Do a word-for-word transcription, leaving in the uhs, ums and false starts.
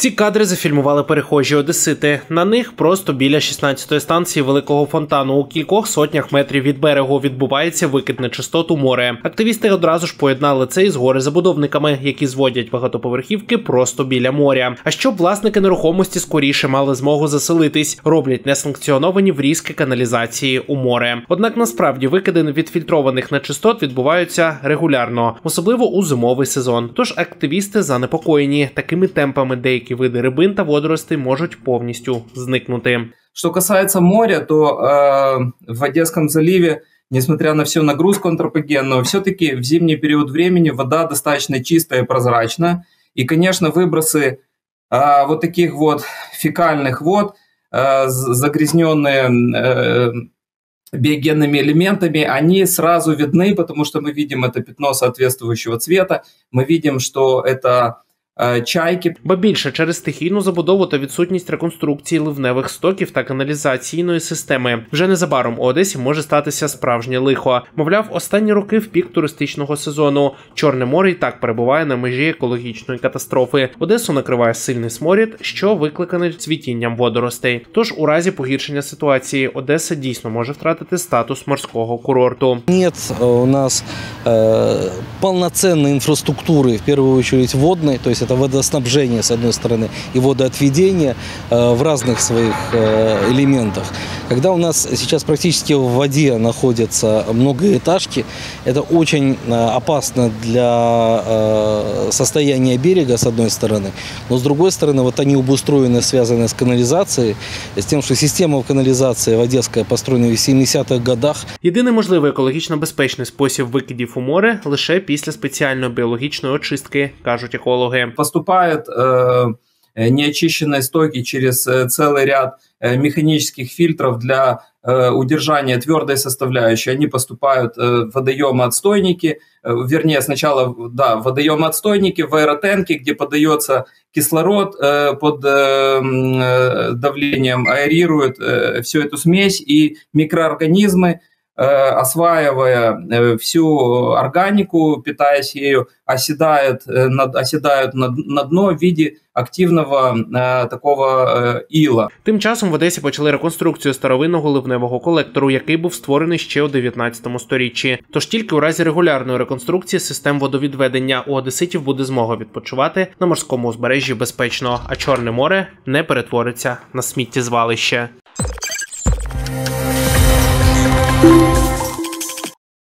Ці кадри зафільмували перехожі одесити. На них просто біля шістнадцятої станції Великого фонтану у кількох сотнях метрів від берегу відбувається викид нечистот у море. Активісти одразу ж поєднали це із горе-забудовниками, які зводять багатоповерхівки просто біля моря. А щоб власники нерухомості скоріше мали змогу заселитись, роблять несанкціоновані врізки каналізації у море. Однак насправді викиди відфільтрованих нечистот відбуваються регулярно, особливо у зимовий сезон. Тож активісти занепокоєні такими темпами деякі види рибин та водоростей можуть повністю зникнути. Что касается моря, то э, в Одесском заливе, несмотря на всю нагрузку антропогенную, все-таки в зимний период времени вода достаточно чистая и прозрачная. И, конечно, выбросы э, вот таких вот фекальных вод, э, загрязненные э, биогенными элементами, они сразу видны, потому что мы видим это пятно соответствующего цвета, мы видим, что это чайки. Ба більше, через стихійну забудову та відсутність реконструкції ливневих стоків та каналізаційної системи. Вже незабаром у Одесі може статися справжнє лихо. Мовляв, останні роки в пік туристичного сезону. Чорне море і так перебуває на межі екологічної катастрофи. Одесу накриває сильний сморід, що викликаний цвітінням водоростей. Тож у разі погіршення ситуації Одеса дійсно може втратити статус морського курорту. Нет у нас э, полноценной инфраструктуры, в первую очередь водной, то есть это водоснабжение, с одной стороны, и водоотведение э, в разных своих э, элементах. Когда у нас сейчас практически в воде находятся многоэтажки, это очень э, опасно для э, состояния берега, с одной стороны, но с другой стороны, вот они обустроены, связаны с канализацией, с тем, что система канализации в Одесской построена в сімдесятих годах. Єдиний можливий екологічно безпечний спосіб викидів у море – лише після спеціальної біологічної очистки, кажуть екологи. Поступают э, неочищенные стоки через э, целый ряд э, механических фильтров для э, удержания твердой составляющей. Они поступают э, в водоемы-отстойники, э, вернее, сначала да, в водоемы-отстойники, в аэротенки, где подается кислород э, под э, давлением, аэрирует э, всю эту смесь, и микроорганизмы, осваивая всю органику, питаясь ею, оседают, оседают на дно в виде активного е, такого е, іла. Тим часом в Одесі почали реконструкцію старовинного ливневого колектору, який був створений ще у дев'ятнадцятому сторіччі. Тож тільки у разі регулярної реконструкції систем водовідведення у одеситів буде змога відпочивати на морському узбережжі безпечно, а Чорне море не перетвориться на сміттєзвалище.